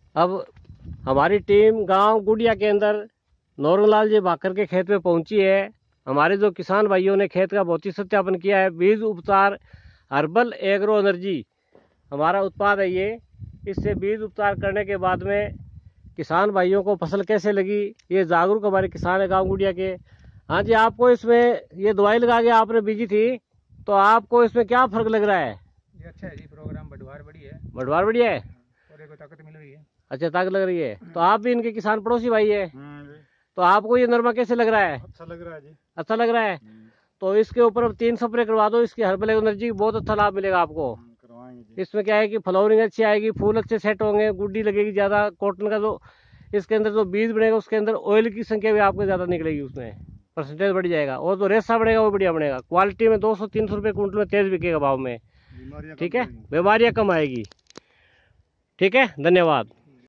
अब हमारी टीम गांव गुड़िया के अंदर नौरंगलाल जी भाकर के खेत में पहुंची है। हमारे जो किसान भाइयों ने खेत का भौतिक सत्यापन किया है। बीज उपचार हर्बल एग्रो एनर्जी हमारा उत्पाद है ये। इससे बीज उपचार करने के बाद में किसान भाइयों को फसल कैसे लगी, ये जागरूक हमारे किसान है गाँव गुड़िया के। हाँ जी, आपको इसमें ये दवाई लगा के आपने बीजी थी, तो आपको इसमें क्या फर्क लग रहा है? ये अच्छा है जी, प्रोग्राम बढ़वार बढ़िया है। बढ़वार बढ़िया है और एक ताकत मिल रही है। अच्छा, ताकत लग रही है। तो आप भी इनके किसान पड़ोसी भाई है, तो आपको ये नरमा कैसे लग रहा है? अच्छा लग रहा है जी। अच्छा लग रहा है। तो इसके ऊपर अब 3 स्प्रे करवा दो इसकी हर्बल एनर्जी, बहुत अच्छा लाभ मिलेगा आपको। इसमें क्या है कि फ्लावरिंग अच्छी आएगी, फूल अच्छे सेट होंगे, गुड्डी लगेगी ज्यादा। कॉटन का जो इसके अंदर जो बीज बनेगा उसके अंदर ऑयल की संख्या भी आपको ज्यादा निकलेगी, उसमें परसेंटेज बढ़ जाएगा। और जो रेशा बनेगा वो बढ़िया बनेगा। क्वालिटी में 200-300 रुपये कुंटल में तेज बिकेगा भाव में। ठीक है, बीमारियां कम आएगी। ठीक है, धन्यवाद।